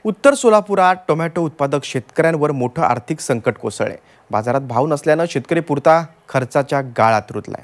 उत्तर सोलापुरात टोमॅटो उत्पादक शेतकऱ्यांवर मोठं आर्थिक संकट कोसळले। बाजारात भाव नसल्यानं शेतकरी पुरता खर्चाच्या गाळात रुतलाय।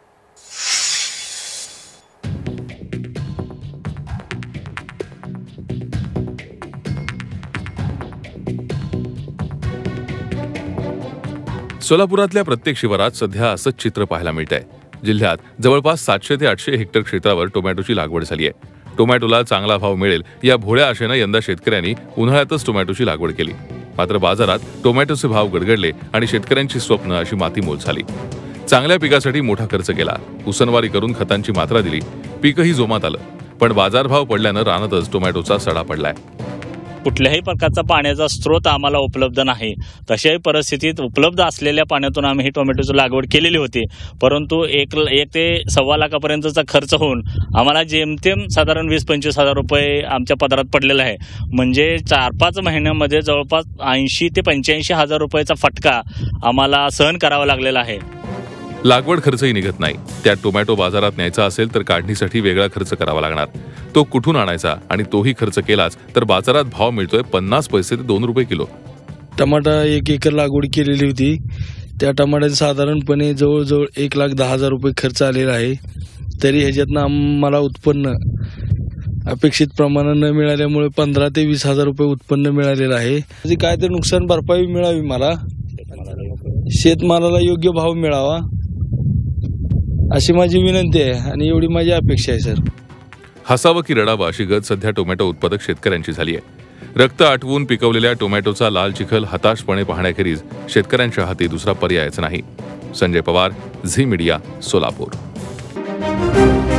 सोलापुरातल्या प्रत्येक शिवारात सध्या असंच चित्र पाहायला मिळतंय। जिल्ह्यात जवळपास 700 ते 800 हेक्टर क्षेत्रावर टोमॅटोची लागवड झाली आहे। टोमॅटोला चांगला भाव मिळेल या भोळ्या आशेनं यंदा शेतकऱ्यांनी उन्हाळ्यातच टोमॅटोची लागवड केली। मात्र बाजारात टोमॅटोचे भाव गडगडले आणि शेतकऱ्यांची स्वप्न अशी मातीमोल झाली। चांगल्या पिकासाठी मोठा खर्च केला, उसनवारी करून खतांची मात्रा दिली, पीकही जोमात आलं, पण बाजारभाव पडल्यानं रानातच टोमॅटोचा सडा पडलाय। कुठल्याही प्रकारचा पाण्याचा स्रोत आम्हाला उपलब्ध नाही। तशाही परिस्थितीत उपलब्ध असलेल्या पाण्यातून आम्ही ही टोमॅटोची लागवड केलेली होती, परंतु 1 ते 1.25 लाखापर्यंतचा खर्च होऊन आम्हाला जेमतेम साधारण 20-25 हजार रुपये आमच्या पदरात पडलेला आहे। म्हणजे 4-5 महिन्यांमध्ये जवळपास 80 ते 85 हजार रुपयाचा फटका आम्हाला सहन करावा लागलेला आहे। लागवड खर्चही निघत नाही। त्यात टोमॅटो बाजारात न्यायचा असेल तर काढणीसाठी वेगळा खर्च करावा लागणार। तो कुठून आणायचा आणि तोही खर्च केलाच तर बाजारात भाव मिळतोय 50 पैसे ते 2 रुपये किलो। टमाटा 1 एकर लागवड केलेली होती, त्या टमाट्याचे साधारणपणे जवळजवळ 1,10,000 रुपये खर्च आलेला आहे। तरी ह्याच्यातनं आम्हाला उत्पन्न अपेक्षित प्रमाणात न मिळाल्यामुळे 15 ते 20 हजार रुपये उत्पन्न मिळालेलं आहे। काय तर नुकसान भरपाई मिळावी, मला शेतमालाला योग्य भाव मिळावा अशी माझी विनंती आहे आणि एवढी माझी अपेक्षा आहे सर। हसावं की रडावं अशी गत सध्या टोमॅटो उत्पादक शेतकऱ्यांची झाली आहे। रक्त आटवून पिकवलेल्या टोमॅटोचा लाल चिखल हताशपणे पाहण्याखेरीज शेतकऱ्यांच्या हाती दुसरा पर्यायच नाही। संजय पवार, झी मीडिया, सोलापूर।